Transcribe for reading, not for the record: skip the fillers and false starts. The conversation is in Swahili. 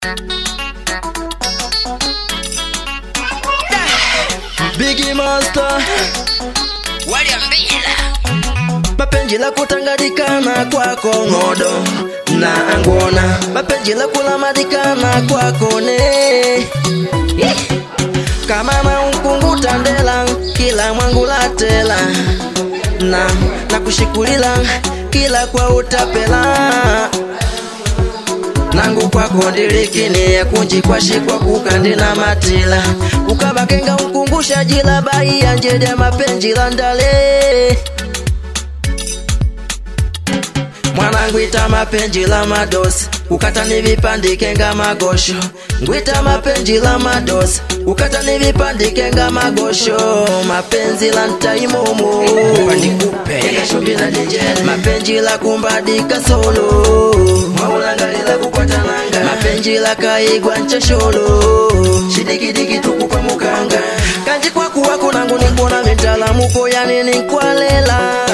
Biggie Monster Waliambila mapenzi la kutangadikana kwako ngodo na angona, mapenzi la kulamadikana kwako ne kama maunkungu tandela kila mwangu latela na kushikulila kila kwa utapela nangu kwako ndilikini ya kunji kwa shikwa kukandi na matila ukabakenga unkungusha jila bai ya njede ya mapenzi landale mwana ngwita mapenzi la madosi ukata ni vipandike nga magosho ngwita mapenzi la madosi ukata ni vipandike nga magosho mapenzi la ntaimomo Pandikupe mapenzi la kumbadika solo maulangalila kupatananga mapenzi la kaigwa nchasholo shidikidiki tukupa mukanga kanji kwa kuwa kunangu nikona mitala muko ya nini kwa lela